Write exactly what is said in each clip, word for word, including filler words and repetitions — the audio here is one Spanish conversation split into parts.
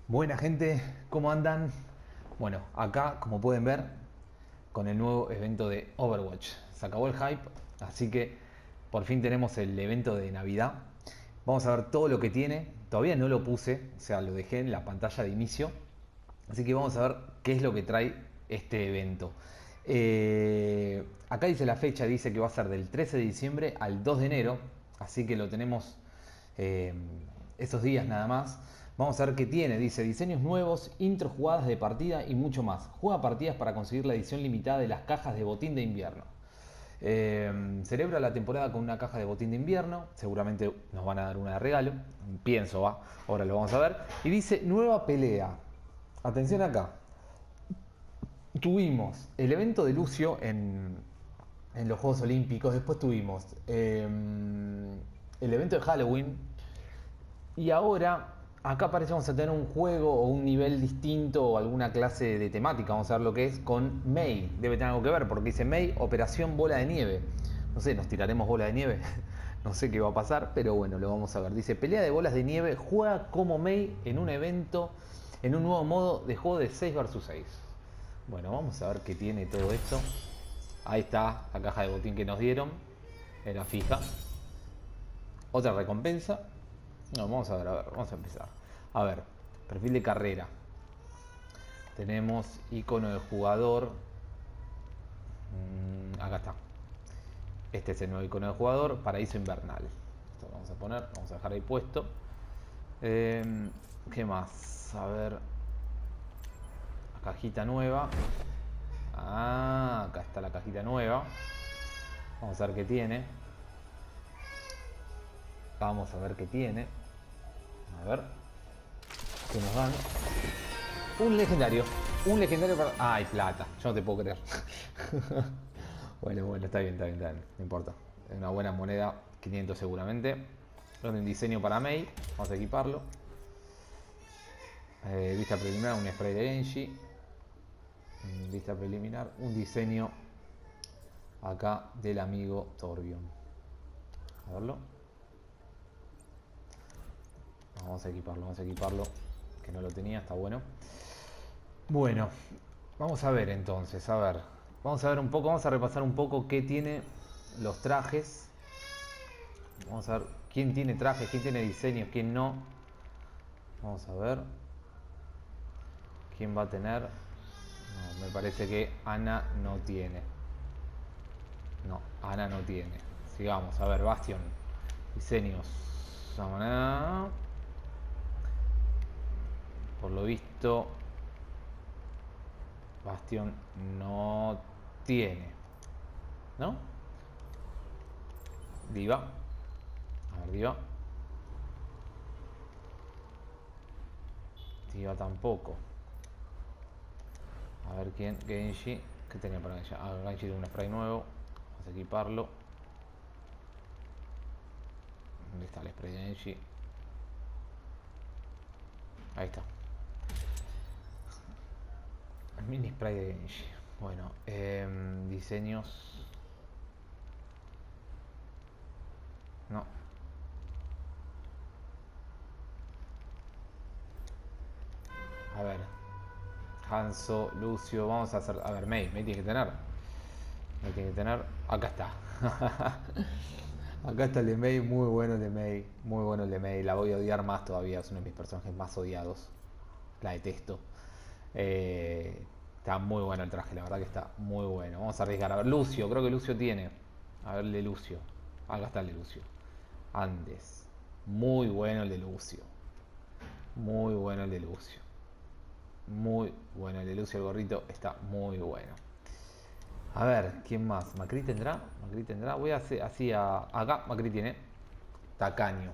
Buena gente, ¿cómo andan? Bueno, acá como pueden ver con el nuevo evento de Overwatch. Se acabó el hype, así que por fin tenemos el evento de Navidad. Vamos a ver todo lo que tiene. Todavía no lo puse, o sea, lo dejé en la pantalla de inicio. Así que vamos a ver qué es lo que trae este evento. Eh, acá dice la fecha, dice que va a ser del trece de diciembre al dos de enero, así que lo tenemos eh, esos días nada más. Vamos a ver qué tiene. Dice diseños nuevos, intro, jugadas de partida y mucho más. Juega partidas para conseguir la edición limitada de las cajas de botín de invierno. Eh, celebra la temporada con una caja de botín de invierno. Seguramente nos van a dar una de regalo. Pienso, va. Ahora lo vamos a ver. Y dice nueva pelea. Atención acá. Tuvimos el evento de Lucio en, en los Juegos Olímpicos. Después tuvimos eh, el evento de Halloween. Y ahora, acá parece que vamos a tener un juego o un nivel distinto o alguna clase de temática. Vamos a ver lo que es con May. Debe tener algo que ver porque dice May, Operación Bola de Nieve. No sé, nos tiraremos bola de nieve. No sé qué va a pasar, pero bueno, lo vamos a ver. Dice pelea de bolas de nieve, juega como May en un evento, en un nuevo modo de juego de seis versus seis. Bueno, vamos a ver qué tiene todo esto. Ahí está la caja de botín que nos dieron. Era fija. Otra recompensa. No, vamos a ver, a ver, vamos a empezar. A ver, perfil de carrera. Tenemos icono de jugador. Mm, acá está. Este es el nuevo icono de jugador. Paraíso invernal. Esto lo vamos a poner, vamos a dejar ahí puesto. Eh, ¿Qué más? A ver. La cajita nueva. Ah, acá está la cajita nueva. Vamos a ver qué tiene. Vamos a ver qué tiene. A ver. ¿Qué nos dan? Un legendario. Un legendario para... ¡Ay, plata! Yo no te puedo creer. Bueno, bueno, está bien, está bien, está bien. No importa. Es una buena moneda. quinientos seguramente. Un diseño para May. Vamos a equiparlo. Eh, vista preliminar, un spray de Genji. Vista preliminar, un diseño acá del amigo Torbjorn. A verlo. Vamos a equiparlo, vamos a equiparlo. Que no lo tenía, está bueno. Bueno, vamos a ver entonces, a ver. Vamos a ver un poco, vamos a repasar un poco qué tiene los trajes. Vamos a ver quién tiene trajes, quién tiene diseños, quién no. Vamos a ver. ¿Quién va a tener? No, me parece que Ana no tiene. No, Ana no tiene. Sigamos, a ver, Bastion. Diseños. Por lo visto, Bastion no tiene. ¿No? Diva. A ver, Diva. Diva tampoco. A ver quién. Genji. ¿Qué tenía para ella? Ah, Genji tiene un spray nuevo. Vamos a equiparlo. ¿Dónde está el spray de Genji? Ahí está. El mini spray de Genji. Bueno, eh, diseños. No. A ver. Hanzo, Lucio. Vamos a hacer. A ver, Mei. Mei tiene que tener. Mei tiene que tener. Acá está. Acá está el de Mei. Muy bueno el de Mei. Muy bueno el de Mei. La voy a odiar más todavía. Es uno de mis personajes más odiados. La detesto. Eh, está muy bueno el traje. La verdad que está muy bueno. Vamos a arriesgar. A ver, Lucio. Creo que Lucio tiene. A ver, el de Lucio. Acá está el de Lucio. Andes. Muy bueno el de Lucio. Muy bueno el de Lucio. Muy bueno el de Lucio, el gorrito está muy bueno. A ver, ¿quién más? ¿Macri tendrá? ¿Macri tendrá? Voy a hacer así a... Acá, Macri tiene. Tacaño.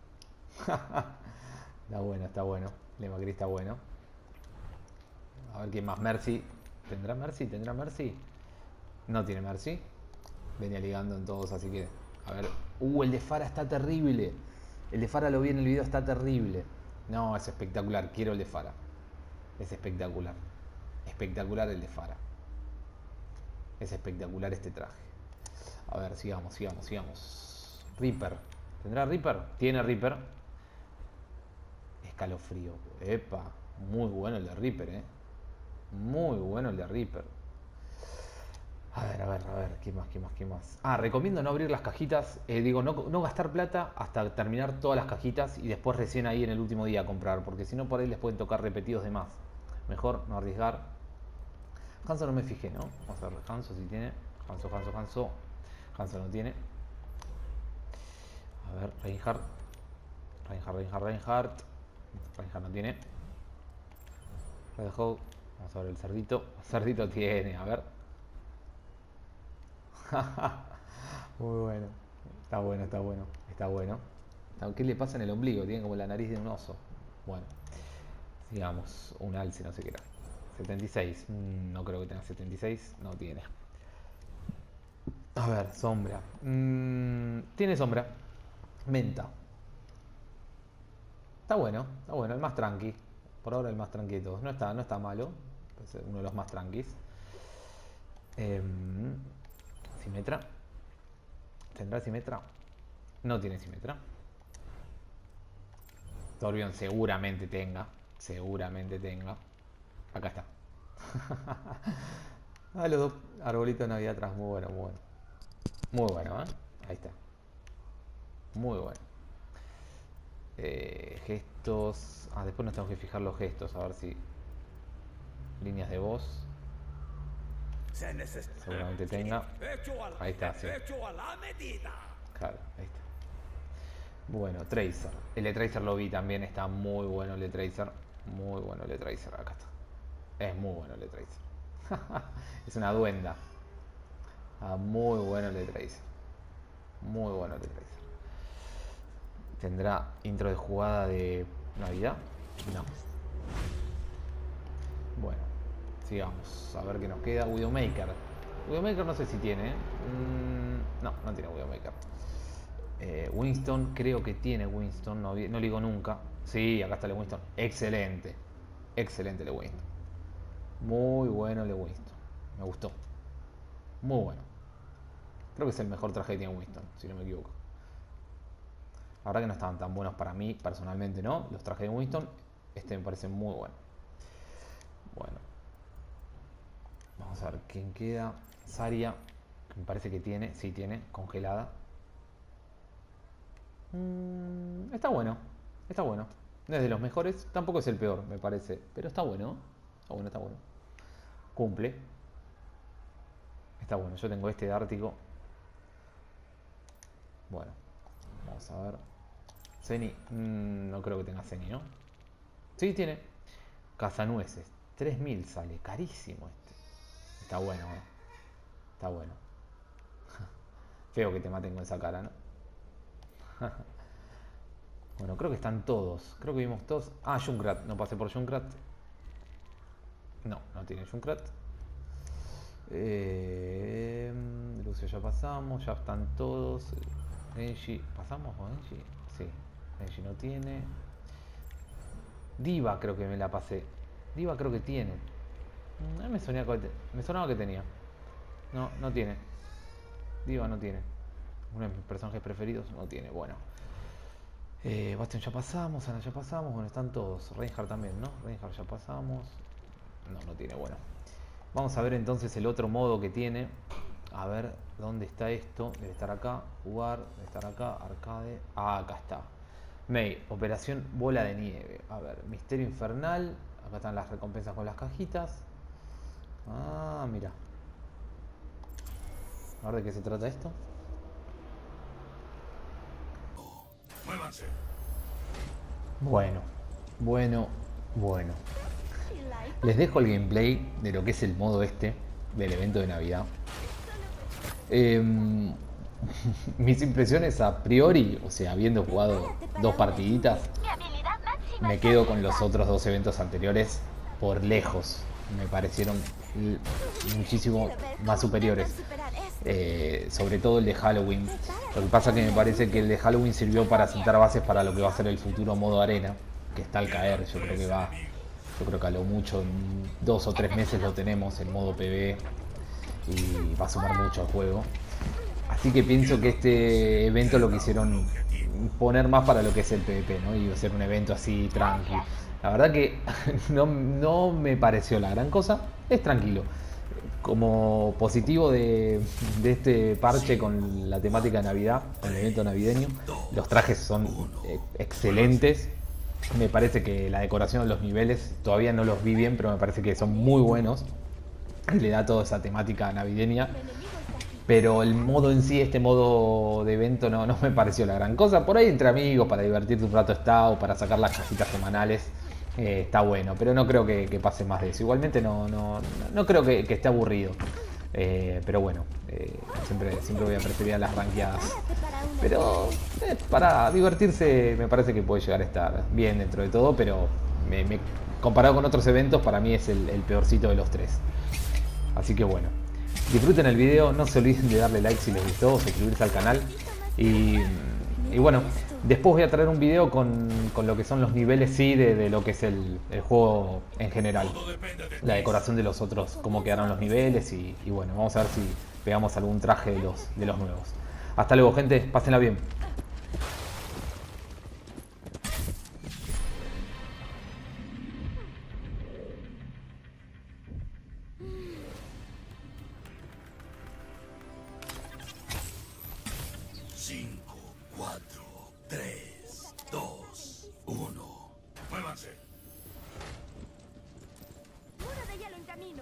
Está bueno, está bueno. El de Macri está bueno. A ver quién más. Mercy. ¿Tendrá Mercy? ¿Tendrá Mercy? No tiene Mercy. Venía ligando en todos, así que... A ver. Uh, el de Fara está terrible. El de Fara lo vi en el video, está terrible. No, es espectacular. Quiero el de Fara. Es espectacular. Espectacular el de Fara. Es espectacular este traje. A ver, sigamos, sigamos, sigamos. Reaper. ¿Tendrá Reaper? Tiene Reaper. Escalofrío. Epa. Muy bueno el de Reaper, eh. Muy bueno el de Reaper. A ver, a ver, a ver, ¿qué más, qué más, qué más? Ah, recomiendo no abrir las cajitas, eh, digo, no, no gastar plata hasta terminar todas las cajitas y después recién ahí en el último día comprar, porque si no por ahí les pueden tocar repetidos de más. Mejor no arriesgar. Hanzo no me fijé, ¿no? Vamos a ver, Hanzo si tiene. Hanzo, Hanzo, Hanzo. Hanzo no tiene. A ver, Reinhardt. Reinhardt, Reinhardt, Reinhardt. Reinhardt no tiene. Red Hawk. Vamos a ver el cerdito. El cerdito tiene, a ver. Muy bueno. Está bueno, está bueno. Está bueno. ¿Qué le pasa en el ombligo? Tiene como la nariz de un oso. Bueno. Sigamos. Un alce, no sé qué era. setenta y seis. Mm, no creo que tenga setenta y seis. No tiene. A ver, sombra. Mm, tiene sombra. Menta. Está bueno, está bueno, el más tranqui. Por ahora el más tranqui de todos. No está, no está malo. Es uno de los más tranquis. Eh, Simetra. ¿Tendrá Simetra? No tiene Simetra. Torbjorn seguramente tenga. Seguramente tenga. Acá está. Ah, los dos arbolitos de Navidad atrás. Muy bueno, muy bueno. Muy bueno, ¿eh? Ahí está. Muy bueno. Eh, gestos. Ah, después nos tenemos que fijar los gestos. A ver si. Líneas de voz. Seguramente tenga. Ahí está, sí. Claro, ahí está. Bueno, Tracer. El Tracer lo vi también. Está muy bueno el Tracer. Muy bueno el Tracer. Acá está. Es muy bueno el Tracer. Es una duenda. Ah, muy bueno el Tracer. Muy bueno el Tracer. ¿Tendrá intro de jugada de Navidad? No. Bueno, sigamos. A ver qué nos queda. Widowmaker. Widowmaker no sé si tiene. Mm, no, no tiene Widowmaker. Eh, Winston, creo que tiene Winston. No, no digo nunca. Sí, acá está el Winston. Excelente. Excelente el Winston. Muy bueno el Winston. Me gustó. Muy bueno. Creo que es el mejor traje que tiene Winston, si no me equivoco. La verdad que no estaban tan buenos para mí, personalmente no. Los trajes de Winston, este me parece muy bueno. Bueno. Vamos a ver quién queda. Zarya, que me parece que tiene, sí tiene, congelada. Mm, está bueno, está bueno. No es de los mejores, tampoco es el peor, me parece. Pero está bueno, está bueno, está bueno. Cumple. Está bueno, yo tengo este de Ártico. Bueno, vamos a ver. Zeni, mmm, no creo que tenga Zeni, ¿no? Sí, tiene. Cazanueces, tres mil sale, carísimo este. Está bueno, ¿eh? Está bueno. Feo que te maten con esa cara, ¿no? Bueno, creo que están todos. Creo que vimos todos. Ah, Junkrat, no pasé por Junkrat. No, no tiene Junkrat. Eh, Lucio ya pasamos, ya están todos. Genji, ¿pasamos con Genji? Sí, Genji no tiene. Diva creo que me la pasé. Diva creo que tiene. A mí me sonaba que, me sonaba que tenía. No, no tiene. Diva no tiene. Uno de mis personajes preferidos no tiene. Bueno. Eh, Bastion ya pasamos, Ana ya pasamos. Bueno, están todos. Reinhardt también, ¿no? Reinhardt ya pasamos. No, no tiene. Bueno. Vamos a ver entonces el otro modo que tiene. A ver, ¿dónde está esto? Debe estar acá. Jugar, debe estar acá. Arcade. Ah, acá está. May, Operación Bola de Nieve. A ver, Misterio Infernal. Acá están las recompensas con las cajitas. Ah, mira. A ver de qué se trata esto. Bueno, bueno, bueno. Les dejo el gameplay de lo que es el modo este del evento de Navidad. Eh, mis impresiones a priori, o sea, habiendo jugado dos partiditas, me quedo con los otros dos eventos anteriores por lejos. Me parecieron muchísimo más superiores. Eh, sobre todo el de Halloween. Lo que pasa es que me parece que el de Halloween sirvió para sentar bases para lo que va a ser el futuro modo arena, que está al caer. Yo creo que va, yo creo que a lo mucho en dos o tres meses lo tenemos en modo P V y va a sumar mucho al juego. Así que pienso que este evento lo quisieron poner más para lo que es el PvP, ¿no? Y hacer un evento así tranqui. La verdad que no, no me pareció la gran cosa. Es tranquilo. Como positivo de, de este parche con la temática de Navidad, con el evento navideño, los trajes son eh, excelentes. Me parece que la decoración de los niveles, todavía no los vi bien, pero me parece que son muy buenos. Y le da toda esa temática navideña. Pero el modo en sí, este modo de evento, no, no me pareció la gran cosa. Por ahí entre amigos, para divertirte un rato está, o para sacar las casitas semanales, eh, está bueno. Pero no creo que, que pase más de eso. Igualmente no, no, no creo que, que esté aburrido. Eh, pero bueno, eh, siempre, siempre voy a preferir a las rankeadas. Pero eh, para divertirse me parece que puede llegar a estar bien dentro de todo. Pero me, me, comparado con otros eventos, para mí es el, el peorcito de los tres. Así que bueno. Disfruten el video, no se olviden de darle like si les gustó, suscribirse al canal y, y bueno, después voy a traer un video con, con lo que son los niveles sí de, de lo que es el, el juego en general, la decoración de los otros, cómo quedaron los niveles y, y bueno, vamos a ver si pegamos algún traje de los, de los nuevos. Hasta luego gente, pásenla bien. cinco, cuatro, tres, dos, uno. ¡Muévanse! Muro de hielo en camino.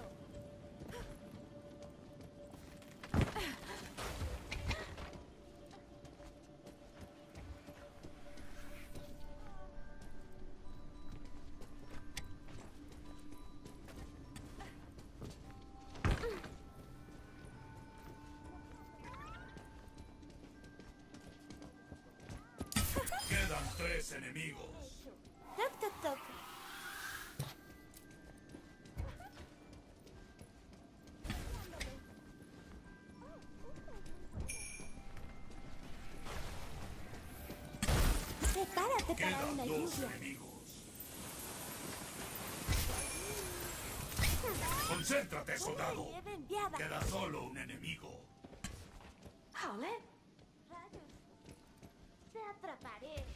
Quedan tres enemigos. Toc, toc, toc. Prepárate para Quedan una dos lluvia. enemigos. Concéntrate, soldado. Nieve enviada. Queda solo un enemigo. Rayos. Te atraparé.